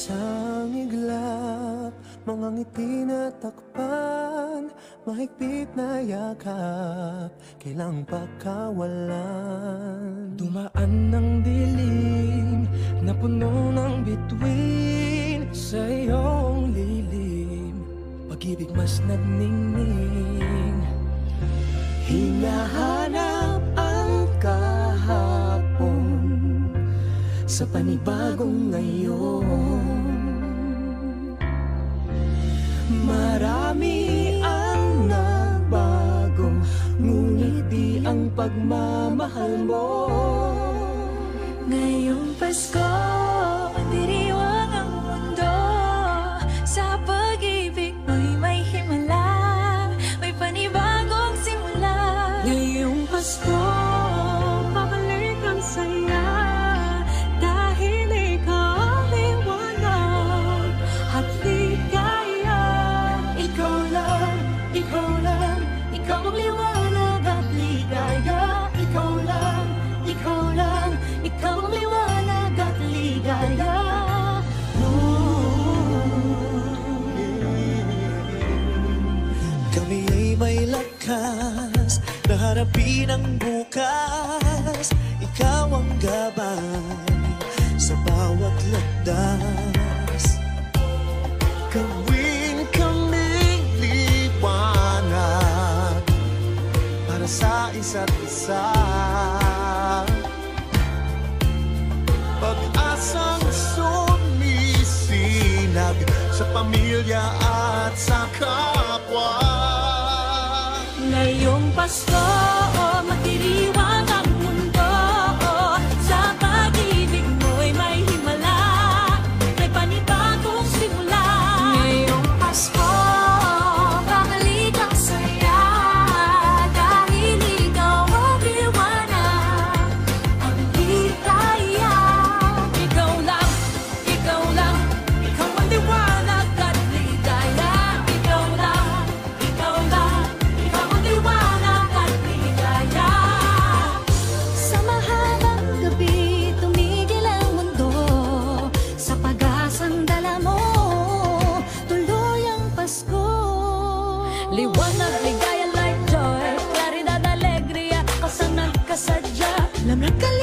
Isang iglap, mga ngiti na takpan, mahigpit na yakap, kailang pagkawalan. Dumaan ng dilim na puno ng bituin, sa iyong lilim pag-ibig mas nagningning. Hinahanap ang kahapon sa panibagong ngayon. Marami ang nagbago, ngunit di ang pagmamahal mo. Ngayong Pasko, diriwang ang mundo. Sa pag-ibig mo'y may himala, may panibagong simula. Ngayong Pasko, babalik ang saya, dahil ikaw ang liwanag at ligaya. Ikaw lang, ikaw lang, ikaw ang liwanag at ligaya. Ikaw lang, ikaw lang, ikaw ang liwanag at ligaya. Kami ay may lakas na harapin ang bukas. Ikaw ang gabay sa bawat landas. Gawin kaming liwanag para sa isa't isa. Pag-asang sumisinag sa pamilya at sa kapwa. Ngayong Pasko, magdiriwang ang mundo. Sa pag-ibig mo'y may himala, may panibagong simula. Ngayong Pasko, babalik ang saya, dahil ikaw ang liwanag, ang ligaya. Ikaw lang, ikaw lang, ikaw ang liwanag at ligaya. Ikaw lang, ikaw lang, ikaw ang liwanag at ligaya. Sa mahabang gabi, tumigil ang mundo, sa pag-asang dala mo, tuloy ang Pasko. Liwanag, ligaya, light, joy, claridad, alegria, kasang nagkasadya, lamig ka